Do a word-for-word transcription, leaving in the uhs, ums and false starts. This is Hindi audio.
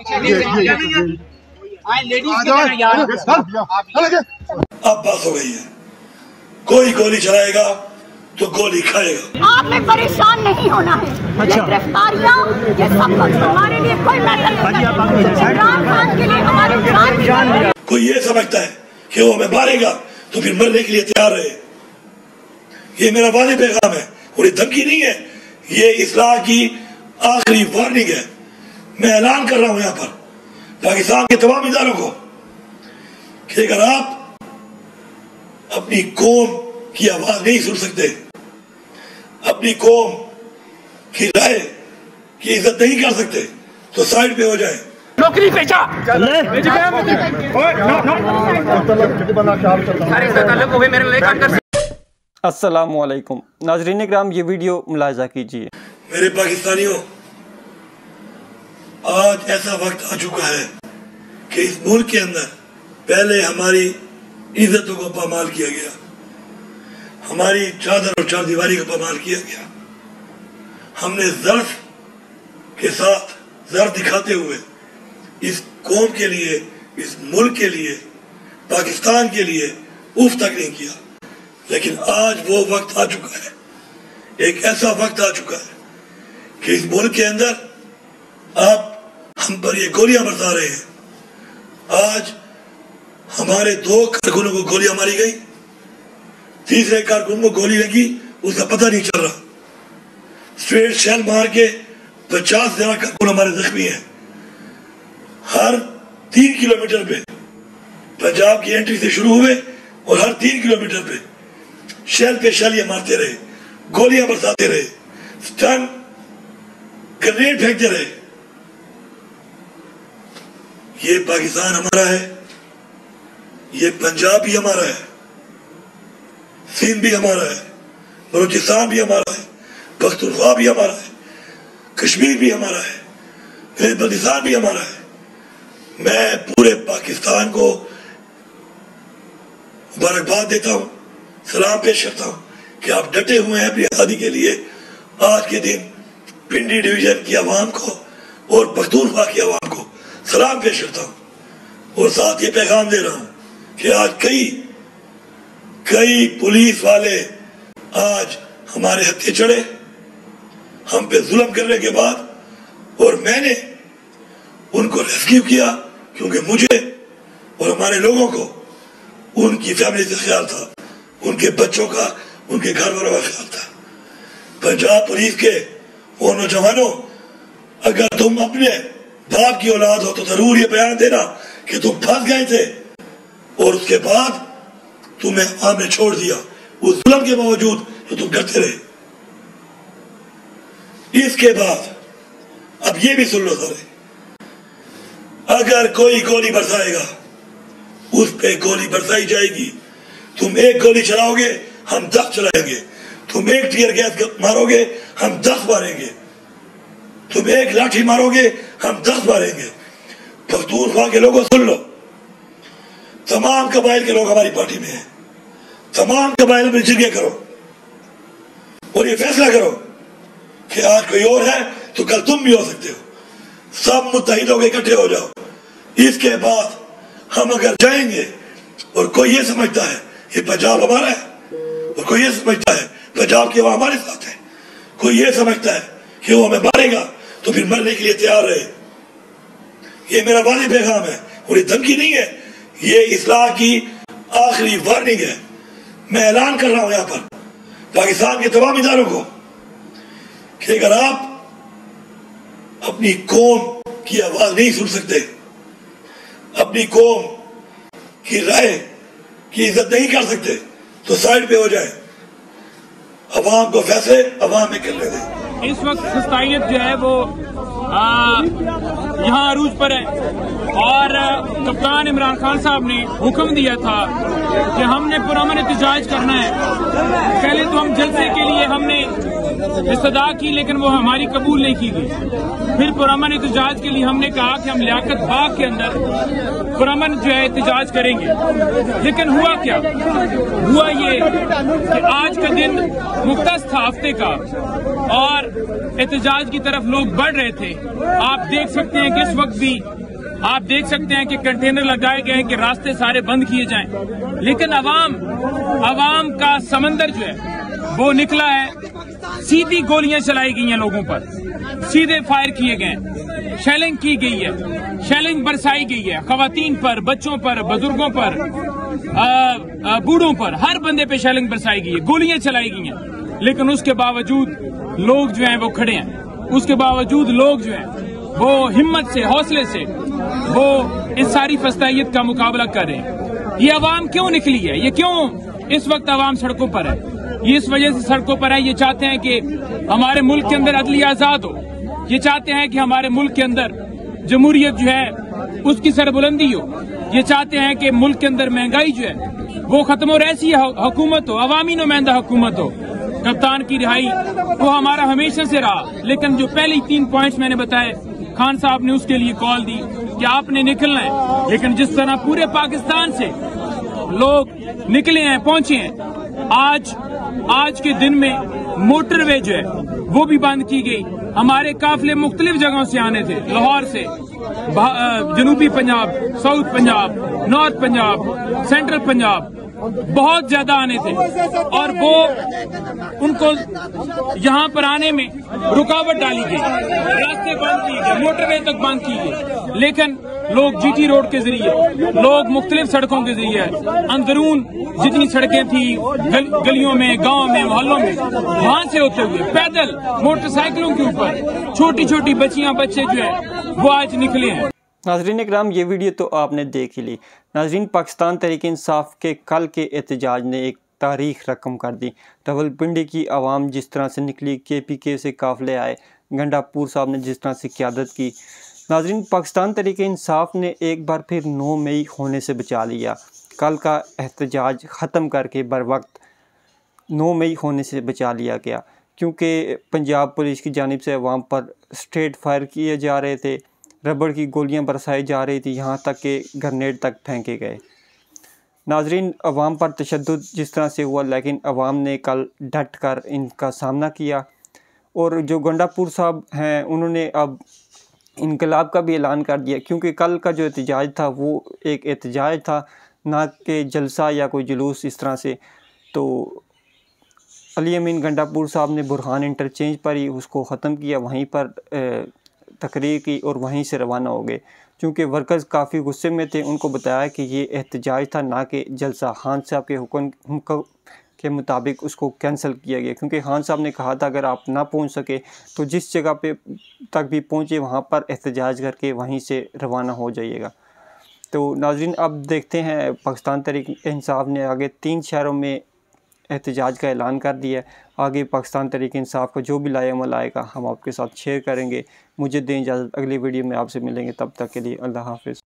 अब बस हो गई है, कोई गोली चलाएगा तो गोली खाएगा। आपने परेशान नहीं होना है। अच्छा। ये गिरफ्तारियां, ये सब कुछ हमारे लिए कोई मैटर नहीं है। इमरान खान के लिए हमारी जान। कोई ये समझता है कि वो हमें मारेगा तो फिर मरने के लिए तैयार रहे। ये मेरा वादे पैगाम है और ये धमकी नहीं है, ये इस्लाह की आखिरी वार्निंग है। मैं ऐलान कर रहा हूं यहाँ पर पाकिस्तान के तमाम इदारों को कि अगर आप अपनी कौम की आवाज नहीं सुन सकते, अपनी कौम की राय की इज्जत नहीं कर सकते, तो साइड पे हो जाए। नौकरी पेशा अस्सलाम वालेकुम नाजरीन इकराम, ये वीडियो मुलाहिजा कीजिए। मेरे पाकिस्तानियों, आज ऐसा वक्त आ चुका है कि इस मुल्क के अंदर पहले हमारी इज्जतों को पामाल किया गया, हमारी चादर और चार दीवारी को पामाल किया गया। हमने ज़र्फ के साथ ज़र्फ दिखाते हुए इस कौम के लिए, इस मुल्क के लिए, पाकिस्तान के लिए उफ तक नहीं किया। लेकिन आज वो वक्त आ चुका है, एक ऐसा वक्त आ चुका है कि इस मुल्क के अंदर आप हम पर ये गोलियां बरसा रहे हैं। आज हमारे दो कारकुनों को गोलियां मारी गई, तीसरे कारकुन को गोली लगी, उसका पता नहीं चल रहा। स्ट्रेट शेल मार के पचास ज्यादा कारकुन हमारे जख्मी हैं। हर तीन किलोमीटर पे पंजाब की एंट्री से शुरू हुए और हर तीन किलोमीटर पे शेल पे शेल ये मारते रहे, गोलियां बरसाते रहे, स्टन ग्रेनेड फेंकते रहे। ये पाकिस्तान हमारा है, ये पंजाब भी हमारा है, सिंध भी हमारा है, बलूचिस्तान भी हमारा है, पख्तूनख्वा भी हमारा है, कश्मीर भी हमारा है, बल्दिस्तान भी हमारा है। मैं पूरे पाकिस्तान को मुबारकबाद देता हूँ, सलाम पेश करता हूँ कि आप डटे हुए हैं अपनी आज़ादी के लिए। आज के दिन पिंडी डिवीजन की आवाम को और पख्तूनख्वा की आवाम को सलाम पेश करता हूँ और साथ ये पैगाम दे रहा हूँ कि आज कई कई पुलिस वाले आज हमारे हत्थे चढ़े, हम पे जुल्म करने के बाद, और मैंने उनको रेस्क्यू किया क्योंकि मुझे और हमारे लोगों को उनकी फैमिली से ख्याल था, उनके बच्चों का, उनके घर वालों का ख्याल था। पंजाब पुलिस के वो नौजवानों, अगर तुम अपने बाप की औलाद हो तो जरूर ये बयान देना कि तुम फंस गए थे और उसके बाद तुम्हें आपने छोड़ दिया, उस जुल्म के बावजूद तो तुम करते रहे। इसके बाद अब ये भी सुन लो सारे, अगर कोई गोली बरसाएगा उस पे गोली बरसाई जाएगी। तुम एक गोली चलाओगे, हम दस चलाएंगे। तुम एक टीयर गैस मारोगे, हम दस मारेंगे। तुम एक लाठी मारोगे, हम दस मारेंगे। पख्तूनख्वा के लोगों सुन लो, तमाम कबाइल के लोग हमारी पार्टी में हैं। तमाम कबाइल में जगह करो और ये फैसला करो कि आज कोई और है तो कल तुम भी हो सकते हो। सब मुत्तहिद होकर इकट्ठे हो जाओ। इसके बाद हम अगर जाएंगे और कोई ये समझता है ये पंजाब हमारा है और कोई ये समझता है पंजाब के वो हमारे साथ है, कोई ये समझता है कि वो हमें मारेगा तो फिर मरने के लिए तैयार रहे। ये मेरा वादे पैगाम है और ये धमकी नहीं है, ये इस्लाह की आखिरी वार्निंग है। मैं ऐलान कर रहा हूं यहाँ पर पाकिस्तान के तमाम इदारों को कि अगर आप अपनी कौम की आवाज नहीं सुन सकते, अपनी कौम की राय की इज्जत नहीं कर सकते, तो साइड पे हो जाए। अवाम को फैसले अवाम में करने दें। इस वक्त सस्तायत जो है वो यहाँ अरूज पर है और कप्तान इमरान खान साहब ने हुक्म दिया था कि हमने पुरअमन एहतजाज करना है। पहले तो हम जलसे के लिए हमने इस्तदा की, लेकिन वो हमारी कबूल नहीं की गई। फिर पुरअमन एहतजाज के लिए हमने कहा कि हम लियाकत बाग के अंदर पुरअमन जो है एहतजाज करेंगे। लेकिन हुआ क्या? हुआ ये कि आज का दिन मुख्तस था हफ्ते का, और एहतजाज की तरफ लोग बढ़ रहे थे। आप देख सकते हैं कि इस वक्त भी आप देख सकते हैं कि कंटेनर लगाए गए हैं कि रास्ते सारे बंद किए जाएं, लेकिन अवाम अवाम का समंदर जो है वो निकला है। सीधी गोलियां चलाई गई हैं लोगों पर, सीधे फायर किए गए, शेलिंग की गई है, शेलिंग बरसाई गई है खवातीन पर, बच्चों पर, बुजुर्गों पर, बूढ़ों पर, हर बंदे पे शेलिंग बरसाई गई है, गोलियां चलाई गई हैं। लेकिन उसके बावजूद लोग जो हैं वो खड़े हैं, उसके बावजूद लोग जो हैं वो हिम्मत से, हौसले से वो इस सारी फस्तायत का मुकाबला कर रहे हैं। ये अवाम क्यों निकली है, ये क्यों इस वक्त अवाम सड़कों पर है? ये इस वजह से सड़कों पर है, ये चाहते हैं कि हमारे मुल्क के अंदर अदलिया आजाद हो, ये चाहते हैं कि हमारे मुल्क के अंदर जमहूरियत जो है उसकी सरबुलंदी हो, ये चाहते हैं कि मुल्क के अंदर महंगाई जो है वो खत्म हो, ऐसी हुकूमत हो, अवामी नुमाइंदा हुकूमत हो। कप्तान की रिहाई वो हमारा हमेशा से रहा, लेकिन जो पहले तीन पॉइंट्स मैंने बताए, खान साहब ने उसके लिए कॉल दी कि आपने निकलना है। लेकिन जिस तरह पूरे पाकिस्तान से लोग निकले हैं, पहुंचे हैं, आज आज के दिन में मोटरवे जो है वो भी बंद की गई। हमारे काफिले मुख्तलिफ जगहों से आने थे, लाहौर से, जनूबी Punjab, south Punjab, north Punjab, central Punjab, बहुत ज्यादा आने थे, और वो उनको यहाँ पर आने में रुकावट डाली गई, रास्ते बंद किए गए, मोटरवे तक बंद की गई। लेकिन लोग जीटी रोड के जरिए, लोग मुख्तलिफ सड़कों के जरिए, अंदरून जितनी सड़कें थी गल, गलियों में, गांव में, मोहल्लों में, वहां से होते हुए पैदल, मोटरसाइकिलों के ऊपर छोटी छोटी बच्चियां, बच्चे जो है वो आज निकले हैं। नाज़रीन इकराम, ये वीडियो तो आपने देख ही ली। नाज़रीन, पाकिस्तान तहरीक इंसाफ के कल के एहतजाज ने एक तारीख रकम कर दी। रावलपिंडी की आवाम जिस तरह से निकली, के पी के से काफिले आए, गंडापुर साहब ने जिस तरह से क़यादत की। नाज़रीन, पाकिस्तान तहरीक इंसाफ ने एक बार फिर नौ मई होने से बचा लिया। कल का एहतजाज ख़त्म करके बर वक्त नौ मई होने से बचा लिया गया, क्योंकि पंजाब पुलिस की जानिब से अवाम पर स्ट्रेट फायर किए जा रहे थे, रबड़ की गोलियां बरसाई जा रही थी, यहाँ तक कि ग्रेनेड तक फेंके गए। नाजरीन, अवाम पर तशद्दुद जिस तरह से हुआ, लेकिन अवाम ने कल डट कर इनका सामना किया। और जो गंडापुर साहब हैं, उन्होंने अब इनकलाब का भी ऐलान कर दिया, क्योंकि कल का जो एहतजाज था वो एक एहतजाज था, ना कि जलसा या कोई जुलूस इस तरह से। तो अली अमीन गंडापुर साहब ने बुरहान इंटरचेंज पर ही उसको ख़त्म किया, वहीं पर तकरीर की और वहीं से रवाना हो गए। चूँकि वर्कर्स काफ़ी गुस्से में थे, उनको बताया कि ये एहतजाज था, ना कि जलसा। खान साहब के हुक्म के मुताबिक उसको कैंसिल किया गया, क्योंकि खान साहब ने कहा था अगर आप ना पहुंच सके तो जिस जगह पे तक भी पहुंचे वहां पर एहतजाज करके वहीं से रवाना हो जाइएगा। तो नाज़रीन, अब देखते हैं, पाकिस्तान तहरीक इंसाफ ने आगे तीन शहरों में एहतजाज का ऐलान कर दिया है। आगे पाकिस्तान तहरीक इंसाफ का जो भी लाएअमल आएगा हम आपके साथ शेयर करेंगे। मुझे दें इजाज़त, अगली वीडियो में आपसे मिलेंगे, तब तक के लिए अल्लाह हाफ़िज़।